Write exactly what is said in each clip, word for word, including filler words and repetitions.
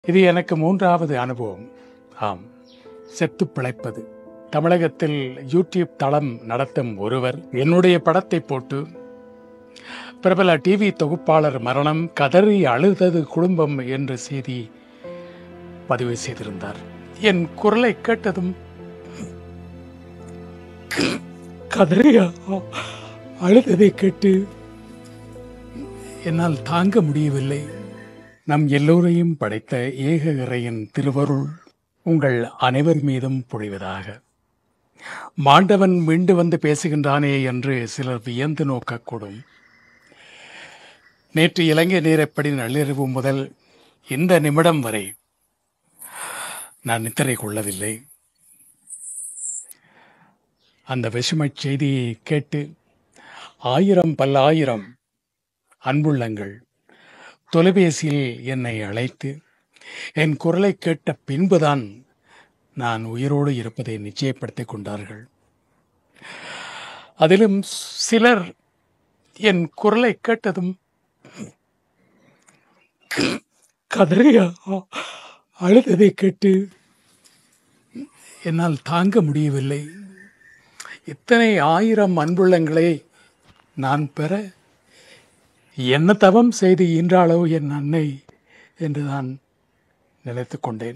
இது எனக்கு மூன்றாவது அனுபவம். ஆம், செத்து பிழைப்பது. தமிழகத்தில் யூடியூப் தளம் நடத்தும் ஒருவர் என்னுடைய படத்தை போட்டு பிரபல டிவி தொகுப்பாளர் மரணம், கதறி அழுதது குடும்பம் என்ற செய்தி பதிவு செய்திருந்தார். என் குரலை கேட்டதும் கதறி அழுததை கேட்டு என்னால் தாங்க முடியவில்லை. நம் எல்லோரையும் படைத்த ஏக இறையின் திருவருள் உங்கள் அனைவர் மீதும் பொழிவதாக. மாண்டவன் மீண்டு வந்து பேசுகின்றானே என்று சிலர் வியந்து நோக்கக்கூடும். நேற்று இலங்கை நேரப்படி நள்ளிரவு முதல் இந்த நிமிடம் வரை நான் நித்திரை கொள்ளவில்லை. அந்த விஷமச் செய்தியை கேட்டு ஆயிரம் பல்லாயிரம் அன்புள்ளங்கள் தொலைபேசியில் என்னை அழைத்து என் குரலை கேட்ட பின்புதான் நான் உயிரோடு இருப்பதை நிச்சயப்படுத்திக் கொண்டார்கள். அதிலும் சிலர் என் குரலை கேட்டதும் கதறி அழுததை கேட்டு என்னால் தாங்க முடியவில்லை. இத்தனை ஆயிரம் அன்புள்ளங்களை நான் பெற என்ன தவம் செய்து ஈன்றாளோ என் அன்னை என்று நான் நினைத்து கொண்டேன்.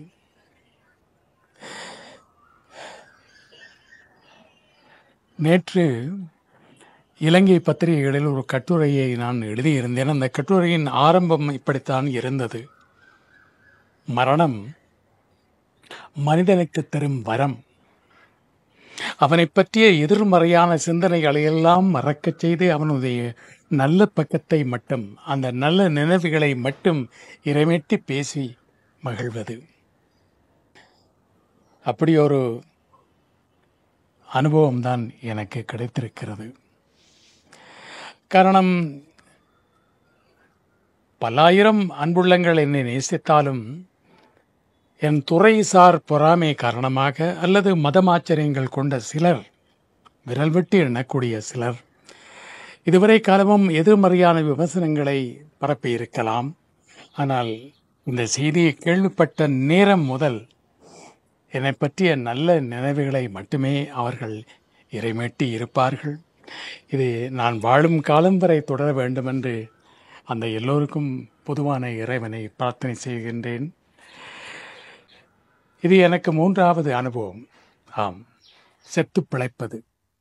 நேற்று இலங்கை பத்திரிகைகளில் ஒரு கட்டுரையை நான் எழுதியிருந்தேன். அந்த கட்டுரையின் ஆரம்பம் இப்படித்தான் இருந்தது: மரணம் மனிதனுக்கு தரும் வரம். அவனை பற்றிய எதிர்மறையான சிந்தனைகளை எல்லாம் மறக்கச் செய்து அவனுடைய நல்ல பக்கத்தை மட்டும், அந்த நல்ல நினைவுகளை மட்டும் இறைமேட்டி பேசி மகிழ்வது. அப்படி ஒரு அனுபவம்தான் எனக்கு கிடைத்திருக்கிறது. காரணம், பல்லாயிரம் அன்புள்ளங்கள் என்னை நேசித்தாலும் என் துறைசார் பொறாமை காரணமாக அல்லது மதமாச்சரியங்கள் கொண்ட சிலர், விரல் விட்டு எண்ணக்கூடிய சிலர், இதுவரை காலமும் எதிர்மறையான விமர்சனங்களை பரப்பியிருக்கலாம். ஆனால் இந்த செய்தியை கேள்விப்பட்ட நேரம் முதல் என்னை பற்றிய நல்ல நினைவுகளை மட்டுமே அவர்கள் இறைமேட்டி இருப்பார்கள். இது நான் வாழும் காலம் வரை தொடர வேண்டும் என்று அந்த எல்லோருக்கும் பொதுவான இறைவனை பிரார்த்தனை செய்கின்றேன். இது எனக்கு மூன்றாவது அனுபவம். ஆம், செத்து பிழைப்பது.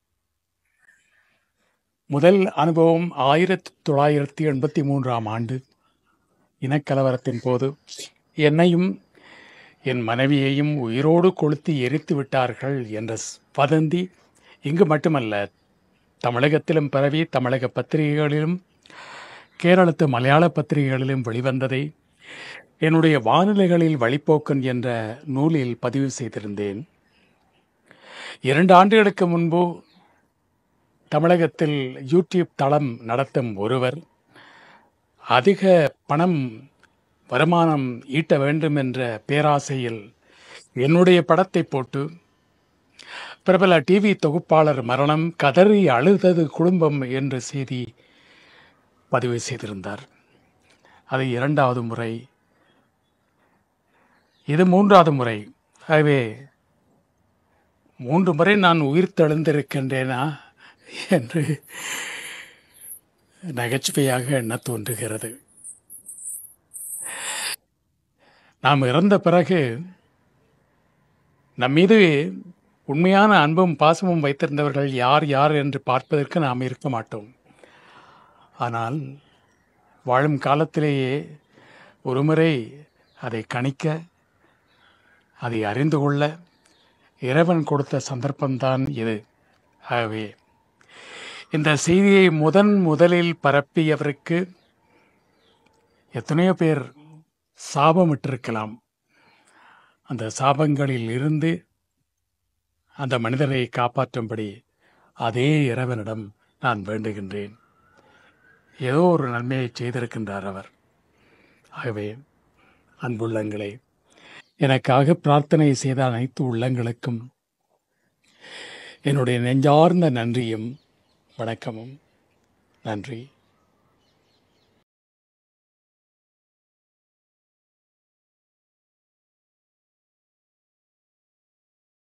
முதல் அனுபவம் ஆயிரத்தி தொள்ளாயிரத்தி எண்பத்தி மூன்றாம் ஆண்டு இனக்கலவரத்தின் போது என்னையும் என் மனைவியையும் உயிரோடு கொளுத்தி எரித்து விட்டார்கள் என்ற வதந்தி இங்கு மட்டுமல்ல, தமிழகத்திலும் பரவி தமிழக பத்திரிகைகளிலும் கேரளத்து மலையாள பத்திரிகைகளிலும் வெளிவந்ததை என்னுடைய வானிலைகளில் வழிப்போக்கன் என்ற நூலில் பதிவு செய்திருந்தேன். இரண்டு ஆண்டுகளுக்கு முன்பு தமிழகத்தில் யூடியூப் தளம் நடத்தும் ஒருவர் அதிக பணம் வருமானம் ஈட்ட வேண்டும் என்ற பேராசையில் என்னுடைய படத்தை போட்டு பிரபல டிவி தொகுப்பாளர் மரணம், கதறி அழுதது குடும்பம் என்ற செய்தி பதிவு செய்திருந்தார். அது இரண்டாவது முறை, இது மூன்றாவது முறை. ஆகவே மூன்று முறை நான் உயிர் தெழுந்திருக்கின்றேனா என்று நகைச்சுவையாக எண்ண தோன்றுகிறது. நாம் இறந்த பிறகு நம் மீது உண்மையான அன்பும் பாசமும் வைத்திருந்தவர்கள் யார் யார் என்று பார்ப்பதற்கு நாம் இருக்க மாட்டோம். ஆனால் வாழும் காலத்திலேயே ஒருமுறை அதை கணிக்க, அதை அறிந்து கொள்ள இறைவன் கொடுத்த சந்தர்ப்பம்தான் இது. ஆகவே இந்த செய்தியை முதன் முதலில் பரப்பியவருக்கு எத்தனையோ பேர் சாபமிட்டிருக்கலாம். அந்த சாபங்களில் இருந்து அந்த மனிதரை காப்பாற்றும்படி அதே இறைவனிடம் நான் வேண்டுகின்றேன். ஏதோ ஒரு நன்மையை செய்திருக்கின்றார் அவர். ஆகவே அன்புள்ளங்களே, எனக்காக பிரார்த்தனை செய்த அனைத்து உள்ளங்களுக்கும் என்னுடைய நெஞ்சார்ந்த நன்றியும் வணக்கமும். நன்றி.